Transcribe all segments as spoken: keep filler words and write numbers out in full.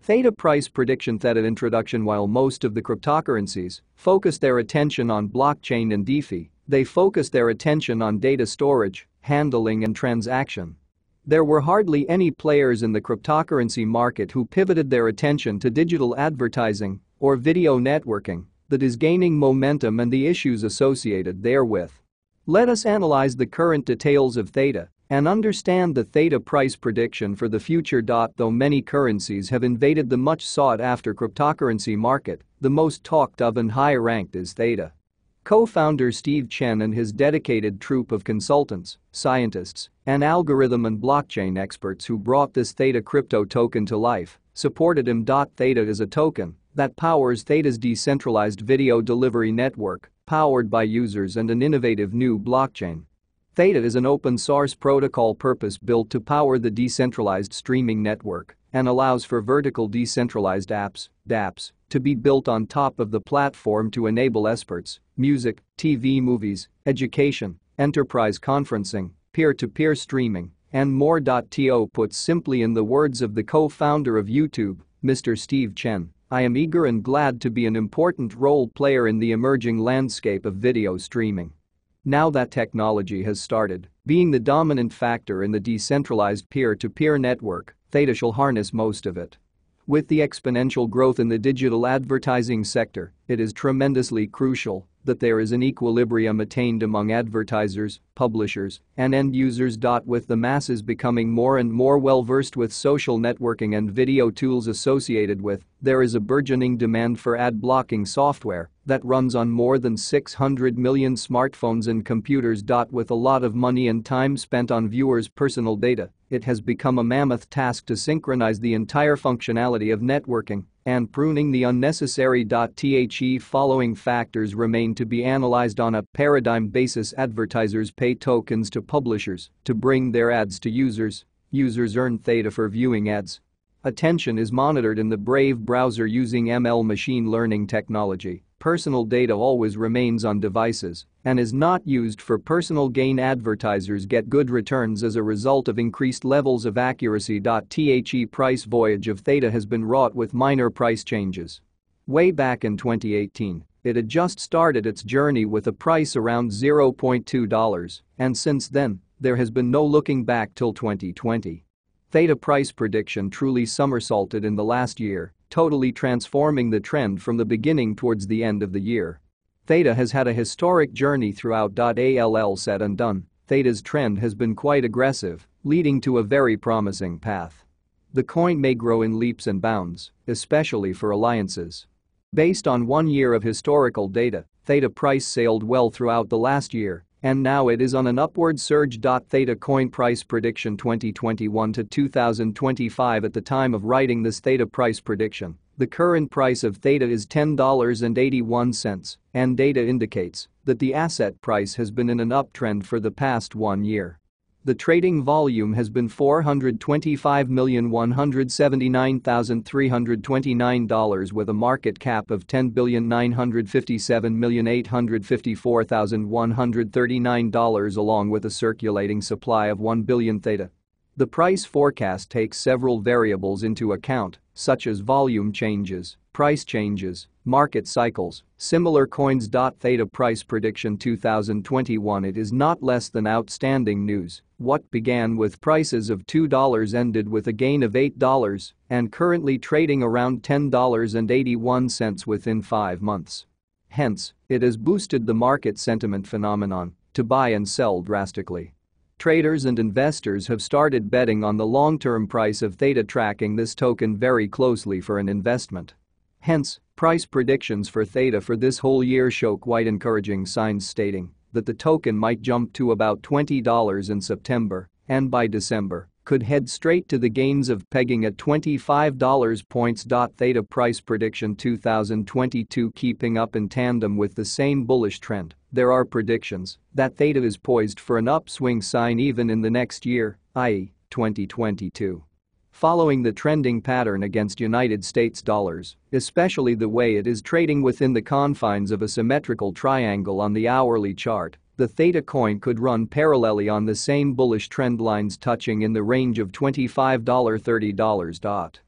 Theta price prediction. Theta introduction. While most of the cryptocurrencies focus their attention on blockchain and DeFi, they focus their attention on data storage, handling and transaction. There were hardly any players in the cryptocurrency market who pivoted their attention to digital advertising or video networking that is gaining momentum and the issues associated therewith. Let us analyze the current details of Theta and understand the Theta price prediction for the future. Though many currencies have invaded the much sought-after cryptocurrency market, the most talked of and high-ranked is Theta. Co-founder Steve Chen and his dedicated troupe of consultants, scientists, and algorithm and blockchain experts who brought this Theta crypto token to life supported him. Theta is a token that powers Theta's decentralized video delivery network, powered by users and an innovative new blockchain. Theta is an open-source protocol purpose-built to power the decentralized streaming network and allows for vertical decentralized apps, dApps, to be built on top of the platform to enable experts, music, T V movies, education, enterprise conferencing, peer-to-peer streaming, and more. To put simply in the words of the co-founder of YouTube, Mister Steve Chen, I am eager and glad to be an important role player in the emerging landscape of video streaming. Now that technology has started being the dominant factor in the decentralized peer-to-peer network, Theta shall harness most of it. With the exponential growth in the digital advertising sector, it is tremendously crucial that there is an equilibrium attained among advertisers, publishers, and end users. With the masses becoming more and more well-versed with social networking and video tools associated with, there is a burgeoning demand for ad blocking software that runs on more than six hundred million smartphones and computers. With a lot of money and time spent on viewers' personal data, it has become a mammoth task to synchronize the entire functionality of networking and pruning the unnecessary. The following factors remain to be analyzed on a paradigm basis. Advertisers pay tokens to publishers to bring their ads to users. Users earn Theta for viewing ads. Attention is monitored in the Brave browser using M L machine learning technology. Personal data always remains on devices and is not used for personal gain. Advertisers get good returns as a result of increased levels of accuracy. The price voyage of Theta has been wrought with minor price changes. Way back in twenty eighteen, it had just started its journey with a price around zero point two dollars, and since then, there has been no looking back till twenty twenty. Theta price prediction truly somersaulted in the last year, totally transforming the trend from the beginning towards the end of the year. Theta has had a historic journey throughout. All said and done, Theta's trend has been quite aggressive, leading to a very promising path. The coin may grow in leaps and bounds, especially for alliances. Based on one year of historical data, Theta price sailed well throughout the last year, and now it is on an upward surge. Theta coin price prediction twenty twenty-one to two thousand twenty-five. At the time of writing this Theta price prediction, the current price of Theta is ten dollars and eighty-one cents, and data indicates that the asset price has been in an uptrend for the past one year. The trading volume has been four hundred twenty-five million one hundred seventy-nine thousand three hundred twenty-nine dollars with a market cap of ten billion nine hundred fifty-seven million eight hundred fifty-four thousand one hundred thirty-nine dollars along with a circulating supply of one billion Theta. The price forecast takes several variables into account, such as volume changes, price changes, market cycles, similar coins. Theta price prediction two thousand twenty-one. It is not less than outstanding news. What began with prices of two dollars ended with a gain of eight dollars and currently trading around ten dollars and eighty-one cents within five months. Hence, it has boosted the market sentiment phenomenon to buy and sell drastically. Traders and investors have started betting on the long-term price of Theta, tracking this token very closely for an investment. Hence, price predictions for Theta for this whole year show quite encouraging signs, stating that the token might jump to about twenty dollars in September and by December could head straight to the gains of pegging at twenty-five dollars points. Theta price prediction two thousand twenty-two. Keeping up in tandem with the same bullish trend, there are predictions that Theta is poised for an upswing sign even in the next year, that is, twenty twenty-two. Following the trending pattern against United States dollars, especially the way it is trading within the confines of a symmetrical triangle on the hourly chart, the Theta coin could run parallelly on the same bullish trend lines, touching in the range of twenty-five to thirty dollars.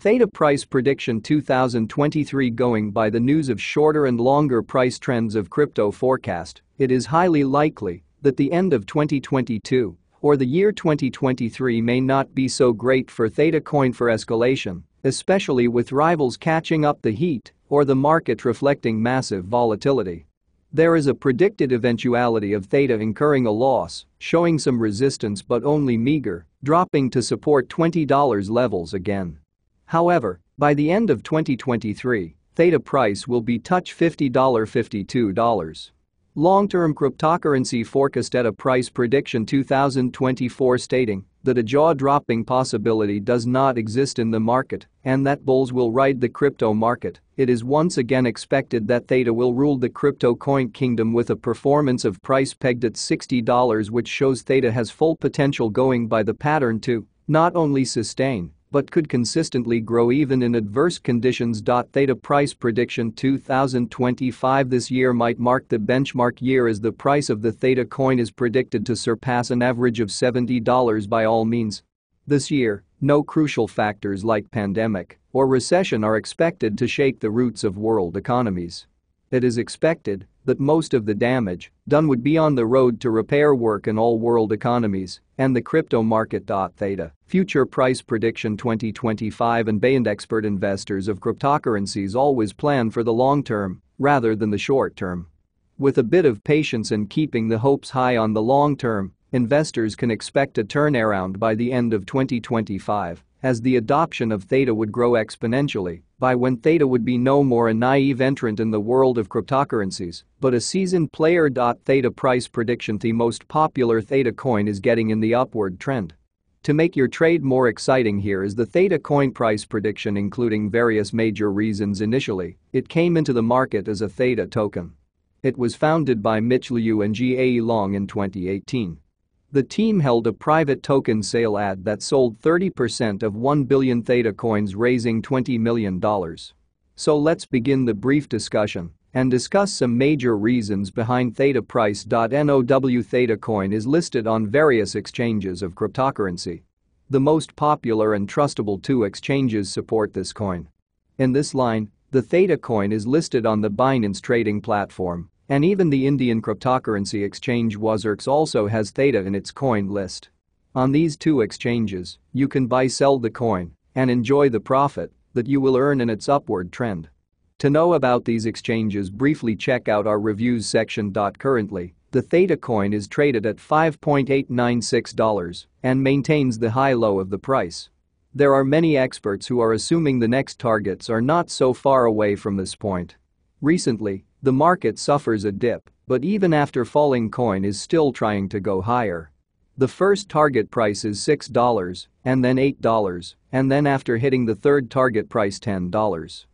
Theta Price Prediction twenty twenty-three. Going by the news of shorter and longer price trends of crypto forecast, it is highly likely that the end of twenty twenty-two or the year twenty twenty-three may not be so great for Theta coin for escalation, especially with rivals catching up the heat or the market reflecting massive volatility. There is a predicted eventuality of Theta incurring a loss, showing some resistance but only meager, dropping to support twenty dollar levels again. However, by the end of twenty twenty-three, Theta price will be touch fifty dollars fifty-two dollars. Long-term cryptocurrency forecast at a price prediction twenty twenty-four stating that a jaw-dropping possibility does not exist in the market and that bulls will ride the crypto market. It is once again expected that Theta will rule the crypto coin kingdom with a performance of price pegged at sixty dollars, which shows Theta has full potential going by the pattern to not only sustain but could consistently grow even in adverse conditions. Theta price prediction twenty twenty-five. This year might mark the benchmark year as the price of the Theta coin is predicted to surpass an average of seventy dollars by all means. This year, no crucial factors like pandemic or recession are expected to shake the roots of world economies. It is expected that most of the damage done would be on the road to repair work in all world economies and the crypto market. Theta Future Price Prediction twenty twenty-five. And Bay and expert investors of cryptocurrencies always plan for the long term rather than the short term. With a bit of patience and keeping the hopes high on the long term, investors can expect a turnaround by the end of twenty twenty-five as the adoption of Theta would grow exponentially, by when Theta would be no more a naive entrant in the world of cryptocurrencies, but a seasoned player. Theta price prediction. The most popular Theta coin is getting in the upward trend. To make your trade more exciting, here is the Theta coin price prediction including various major reasons. Initially, it came into the market as a Theta token. It was founded by Mitch Liu and G A E Long in twenty eighteen. The team held a private token sale ad that sold thirty percent of one billion Theta coins, raising twenty million dollars. So let's begin the brief discussion and discuss some major reasons behind Theta price. Now Theta coin is listed on various exchanges of cryptocurrency. The most popular and trustable two exchanges support this coin. In this line, the Theta coin is listed on the Binance trading platform, and even the Indian cryptocurrency exchange Wazirx also has Theta in its coin list. On these two exchanges, you can buy-sell the coin and enjoy the profit that you will earn in its upward trend. To know about these exchanges, briefly check out our reviews section. Currently, the Theta coin is traded at five point eight nine six dollars and maintains the high-low of the price. There are many experts who are assuming the next targets are not so far away from this point. Recently, the market suffers a dip, but even after falling, coin is still trying to go higher. The first target price is six dollars, and then eight dollars, and then after hitting the third target price ten dollars.